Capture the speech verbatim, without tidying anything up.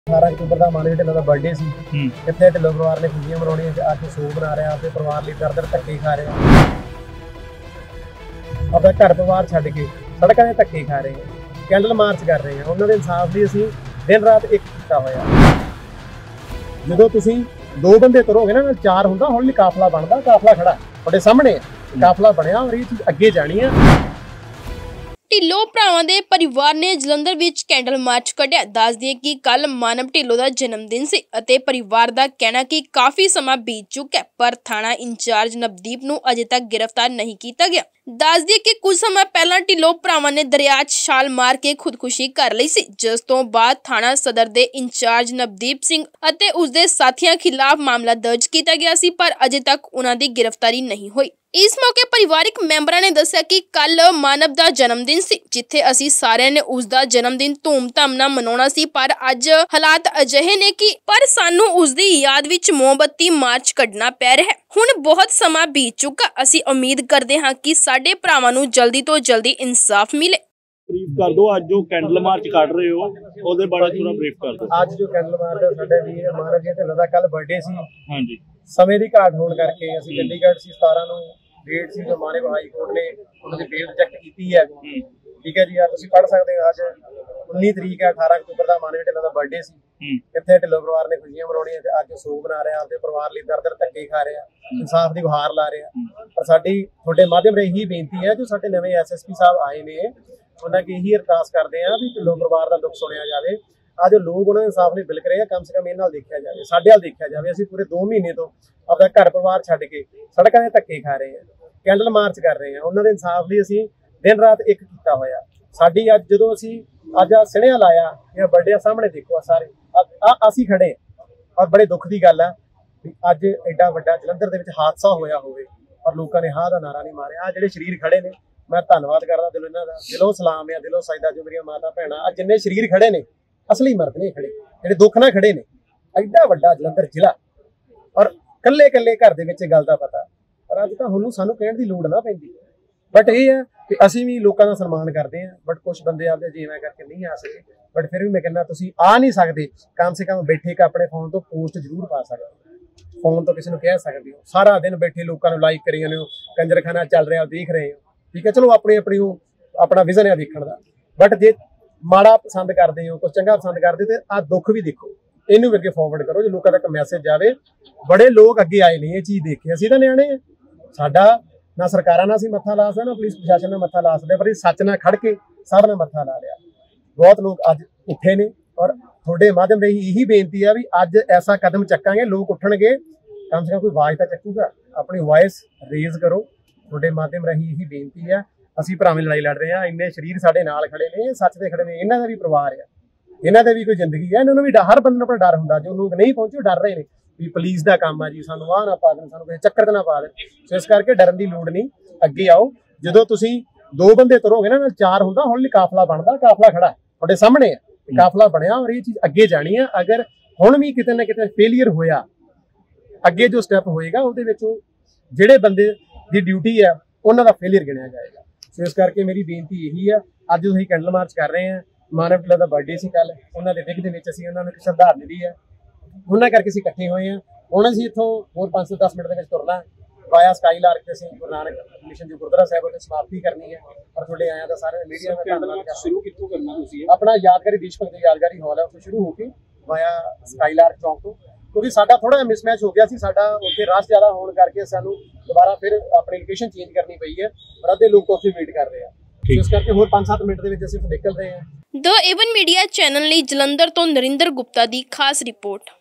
अठारह अक्तूबर का मानवी ढिल्लों का बर्थडे सी कितने ढिल्लों परिवार ने खुशियां मनाउणियां ते अज सो बना रहा ते परिवार लिए दर दर धक्के खा रहे अपना घर परिवार छड्ड के सड़कों के धक्के खा रहे हैं कैंडल मार्च कर रहे हैं उन्होंने इंसाफ लिए असीं दिन रात एक किया होया जो तुसीं दो बंदे तुरोगे ना चार हुंदा हौली काफला बनता काफला खड़ा तुहाडे सामने काफला बनया और ये चीज़ अगे जानी है। ढिल्लों भरावां दे परिवार ने जलंधर विच कैंडल मार्च कढ़िया। दस दिए कि कल मानव ढिल्लों का जन्मदिन से अते परिवार का कहना कि काफी समा बीत चुका है पर थाना इंचार्ज नवदीप नूं अजे तक गिरफ्तार नहीं किया गया। दस दिए कि कुछ समय पहला ढिल्लों भरावां ने दरिया च छाल मार के खुदकुशी कर ली सी जिस तो बाद थाना सदर दे इंचार्ज नवदीप सिंह अते उसदे साथियों खिलाफ मामला दर्ज किया गया सी पर अजे तक उन्हां दी गिरफ्तारी नहीं हुई। इस मौके परिवारिक मैंबरां ने दस्सिया कि कल मानव दा जन्मदिन सी जिथे असी सारिਆਂ ने उसदा जन्मदिन धूम-धाम नाल मनाउणा सी पर अज हालात अजिहे ने कि पर सानू उसदी याद विच मोमबत्ती मार्च कढना पै रहा है। हुण बहुत समा बीत चुका असी उम्मीद करते हां कि साडे भरावां नू जल्दी तो जल्दी इंसाफ मिले। ब्रीफ कर दो आज जो कैंडल मार्च कर रहे हो ਉਹਦੇ ਬਾਰੇ ਥੋੜਾ ब्रीफ कर दो। आज जो कैंडल मार्च है साडे वीर मानव जी ढिल्लों दा कल बर्थडे सी हां जी समय की घाट होने करके असी चंडीगढ़ सी सतारह नू डेट सी जो मानव हाई कोर्ट ने उन्होंने बेल रिजेक्ट की है ठीक है जी आ तुसीं पढ़ सकते हो। अज उन्नीस तरीक है अठारह अक्तूबर का मानव ढिल्लों का बर्थडे सी कितने ढिल्लों परिवार ने खुशियां मनाउणियां ते अज सो बना रहा अपने परिवार लिए दर दर धक्के खा रहे इंसाफ की गुहार ला रहे पर साडी तुहाडे माध्यम राहीं यही बेनती है जो साडे नवे एस एस पी साहब आए ने उन्होंने यही अरदास करते हैं भी ढिल्लों परिवार का दुख सुनिया जाए। आज लोग उन्होंने इंसाफ लिए बिलक रहे हैं कम से कम इन्हां देखा जाए साडे वाल देखा जाए असीं पूरे दो महीने तो अपना घर परिवार छड्ड के सड़कों के धक्के खा रहे हैं कैंडल मार्च कर रहे हैं उन्होंने इंसाफ लिए असीं दिन रात एक किया होया। साडी अज जदों असीं अज आ सिणिया लाया या बर्थडे सामने देखो सारे आ असीं खड़े और बड़े दुख की गल है भी अज एडा वड्डा जलंधर दे विच हादसा होया होवे और लोगों ने हाँ दा नारा नहीं मारिया। आ जिहड़े शरीर खड़े ने मैं धन्नवाद करदा दिलों इन्हां दा दिलों सलाम है दिलों सजदा जो मेरियां माता भैणां आ जिन्ने शरीर खड़े ने असली मर्द ने खड़े जिहड़े दुख ना खड़े ने एडा वड्डा जलंधर जिला और कल्ले कल्ले घर दे विच गल दा पता पर अज तां हुण सानूं कहण दी लोड़ ना पैंदी बट ये है कि असीं भी लोगों का सम्मान करते हैं बट कुछ बंदे आपदे जीवन करके नहीं आ सके बट फिर भी मैं कहना तुसीं आ नहीं सकते कम से कम बैठे का अपने फोन तो पोस्ट जरूर पा सकते फोन तो किसी को कह सकते हो सारा दिन बैठे लोगों को लाइक करी जाने हो कंजरखाना चल रहा देख रहे हो ठीक है चलो अपनी अपनी अपना विजन है देखने का बट जे माड़ा पसंद करते हो कुछ चंगा पसंद करते तो आ दुख भी देखो इनू अगे फॉरवर्ड करो जो लोगों तक मैसेज जाए। बड़े लोग अगे आए नहीं ये चीज़ देखे असीं तां निआणे आ साडा ना सरकारां नाल असीं मत्था ला सकदे ना पुलिस प्रशासन नाल मत्था ला सकदे पर सच नाल खड़ के सब ने मत्था ला लिया। बहुत लोग अज उठे ने और थोड़े माध्यम रही यही बेनती है भी अज ऐसा कदम चक्कांगे लोग उठणगे कम से कम कोई आवाज़ तो चक्कूगा अपनी वॉइस रेज करो थोड़े माध्यम रही यही बेनती है। असीं भरावें लड़ाई लड़ रहे हैं इन्ने शरीर साडे नाल खड़े ने सच दे खड़े ने इन्हां दा भी परिवार है इन्हां दा भी कोई जिंदगी है इन्हां नूं भी हर बंदे नूं अपना डर हुंदा जो लोग नहीं पहुंचे डर रहे हैं भी पुलिस का काम है जी सानूं आह ना पा देण सानूं किसी चक्कर ते ना पा देण सो इस करके डरन की लोड़ नहीं अगे आओ जदों तुसीं दो बंदे तुरोगे ना चार हुंदा हौली काफला बनता काफला खड़ा तुहाडे सामने है काफला बनया और ये चीज़ अगे जानी है। अगर हुण भी किते ना किते फेलियर होया अगे जो स्टैप होएगा उहदे विच जिहड़े बंदे दी ड्यूटी है उन्हां दा फेलियर गिणिया जाएगा। सो इस करके मेरी बेनती यही है अज असीं कैंडल मार्च कर रहे हैं मानव ढिल्लों का बर्थडे सी कल उन्हां दे विग दे विच असीं उन्हां नूं श्रद्धांजलि दी है उन्हां करके असीं इकट्ठे होए हैं। हुण असीं इत्थों होर पांच सौ दस मिनट दे विच तुरना वाया स्काई लार्क ते असीं गुरु नानक मिशन जो गुरुद्वारा साहिब उत्थे समाप्ति करनी है और तुहाडे आया दा सारे मीडिया में धन्नवाद करदा शुरू कित्थों करना तुसीं अपना यादगारी देश भगत यादगारी हॉल है उत्थों शुरू होके वाया स्काई लार्क चौक तो क्योंकि साडा थोड़ा मिसमैच हो गया सी साडा उत्थे रश ज़्यादा होने करके सानूं दोबारा फिर अपनी लोकेशन चेंज करनी पई है और अद्धे लोग उत्थे वेट कर रहे हैं इस करके होर पांच सात मिनट दे विच असीं निकल रहे हैं। द एवन मीडिया चैनल ਲਈ ਜਲੰਧਰ ਤੋਂ ਨਰਿੰਦਰ ਗੁਪਤਾ ਦੀ ਖਾਸ ਰਿਪੋर्ट।